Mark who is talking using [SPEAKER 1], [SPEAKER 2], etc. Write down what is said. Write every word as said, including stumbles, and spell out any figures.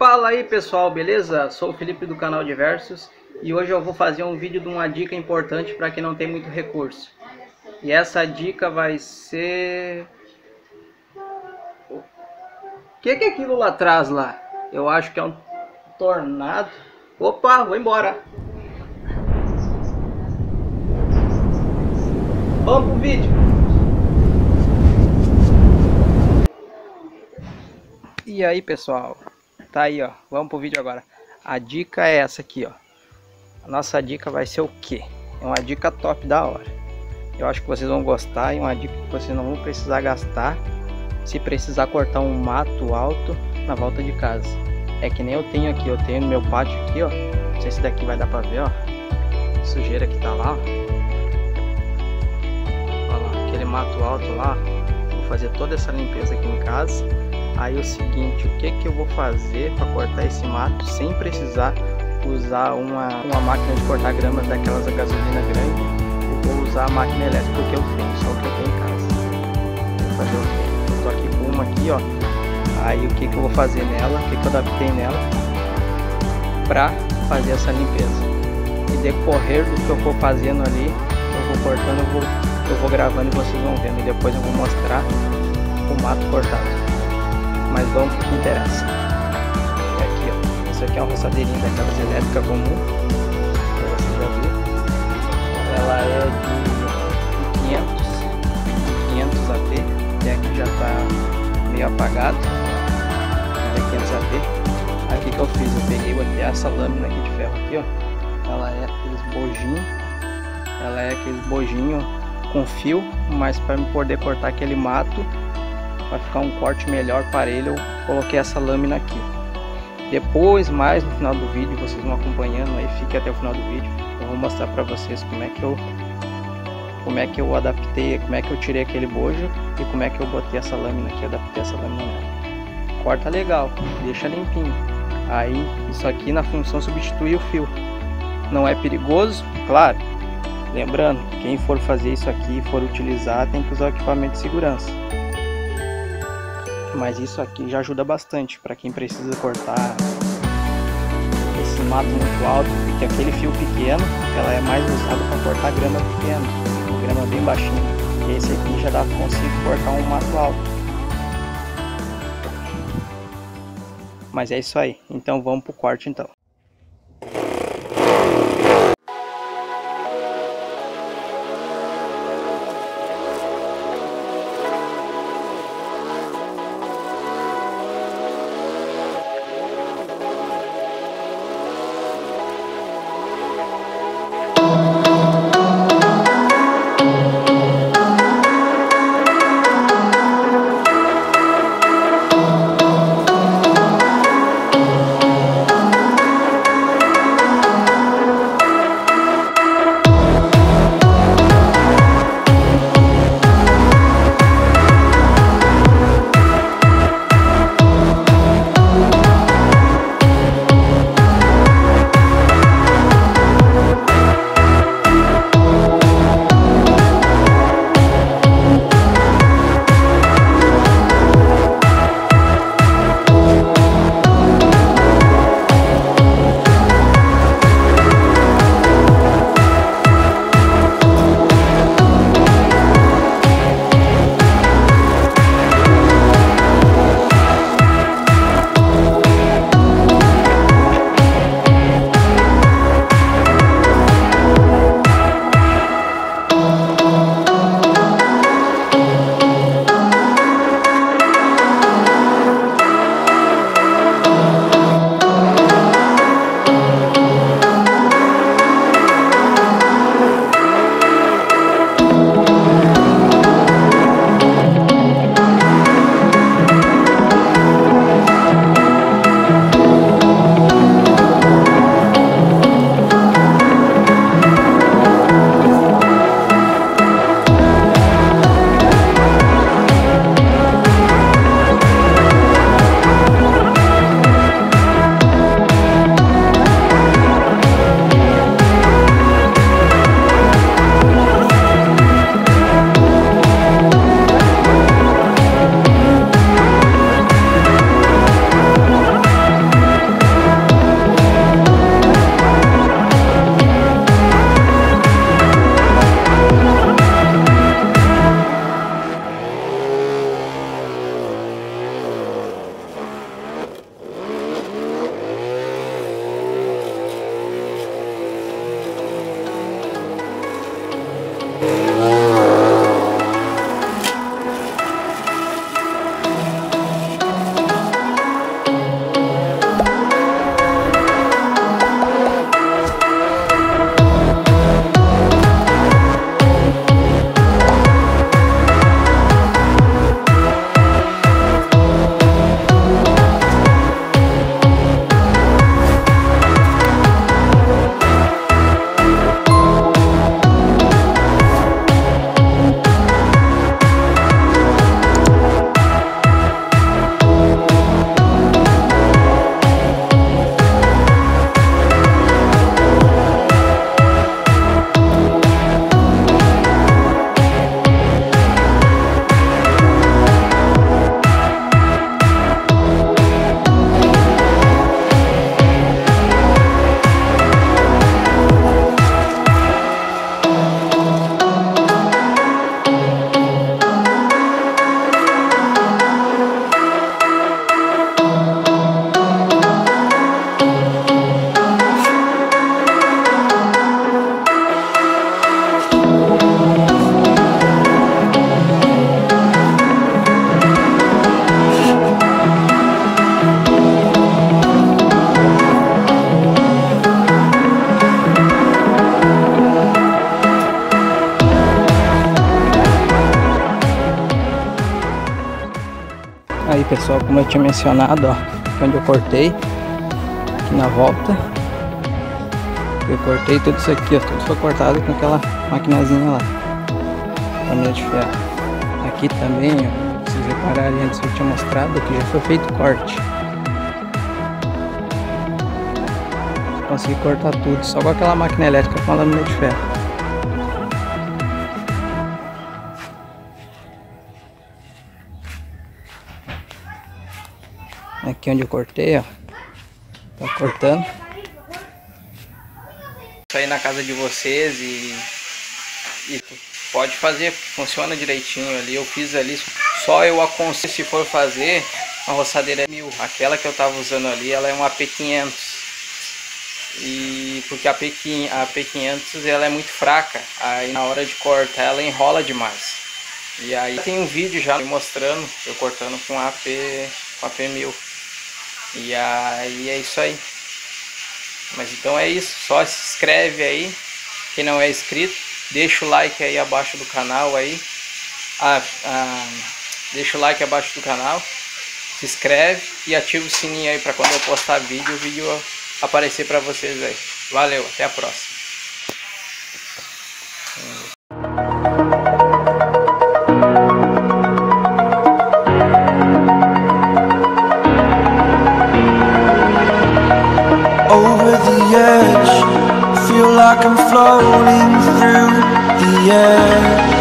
[SPEAKER 1] Fala aí pessoal, beleza? Sou o Felipe do canal Diversos e hoje eu vou fazer um vídeo de uma dica importante para quem não tem muito recurso. E essa dica vai ser... O que que é aquilo lá atrás lá? Eu acho que é um tornado. Opa, vou embora. Vamos pro vídeo. E aí pessoal, tá aí ó, vamos pro vídeo agora. A dica é essa aqui ó. A nossa dica vai ser o que? É uma dica top da hora. Eu acho que vocês vão gostar e uma dica que vocês não vão precisar gastar se precisar cortar um mato alto na volta de casa. É que nem eu tenho aqui, eu tenho no meu pátio aqui ó. Não sei se daqui vai dar pra ver ó. Sujeira que tá lá ó. Olha lá, aquele mato alto lá. Vou fazer toda essa limpeza aqui em casa. Aí o seguinte, o que que eu vou fazer para cortar esse mato sem precisar usar uma, uma máquina de cortar grama daquelas a gasolina grande? Eu vou usar a máquina elétrica que eu tenho, só o que eu tenho em casa. Vou fazer o quê? Eu tô aqui com uma aqui, ó. Aí o que que eu vou fazer nela, o que que eu adaptei nela para fazer essa limpeza. E decorrer do que eu for fazendo ali, eu vou cortando, eu vou, eu vou gravando e vocês vão vendo. E depois eu vou mostrar o mato cortado. Mas vamos pro que interessa. E aqui ó, isso aqui é uma roçadeirinha daquelas elétricas comum, que você já viu. Ela é de quinhentos, quinhentos A P, até aqui já tá meio apagado. É quinhentos A P. Aqui que eu fiz, eu peguei botei essa lâmina aqui de ferro aqui ó. Ela é aqueles bojinhos, ela é aqueles bojinhos com fio, mas para me poder cortar aquele mato, para ficar um corte melhor para ele, eu coloquei essa lâmina aqui. Depois, mais no final do vídeo, vocês vão acompanhando aí, fique até o final do vídeo. Eu vou mostrar para vocês como é que eu como é que eu adaptei, como é que eu tirei aquele bojo e como é que eu botei essa lâmina aqui, adaptei essa lâmina nela. Corta legal, deixa limpinho. Aí, isso aqui na função substitui o fio. Não é perigoso, claro. Lembrando, quem for fazer isso aqui e for utilizar, tem que usar o equipamento de segurança. Mas isso aqui já ajuda bastante para quem precisa cortar esse mato muito alto, porque aquele fio pequeno, ela é mais usada para cortar grama pequena, grama bem baixinha. E esse aqui já dá para conseguir cortar um mato alto. Mas é isso aí, então vamos pro corte então. pessoal, como eu tinha mencionado, ó, onde eu cortei, aqui na volta, eu cortei tudo isso aqui, ó, tudo foi cortado com aquela maquinazinha lá, lâmina de ferro. Aqui também, ó, vocês repararem antes que eu tinha mostrado, aqui já foi feito corte. Consegui cortar tudo, só com aquela máquina elétrica com a lâmina de ferro. Aqui onde eu cortei, ó, tá cortando. Isso aí na casa de vocês e, e pode fazer, funciona direitinho ali. Eu fiz ali, só eu aconselho, se for fazer, uma roçadeira mil. Aquela que eu tava usando ali, ela é uma A P quinhentos. E porque a P quinhentos ela é muito fraca, aí na hora de cortar ela enrola demais. E aí tem um vídeo já mostrando eu cortando com a AP, com a P mil. E aí é isso aí. Mas então é isso, só se inscreve aí, quem não é inscrito, deixa o like aí abaixo do canal aí. Ah, ah, deixa o like abaixo do canal, se inscreve e ativa o sininho aí para quando eu postar vídeo, o vídeo aparecer para vocês aí. Valeu, até a próxima.
[SPEAKER 2] Over the edge, feel like I'm floating through the air.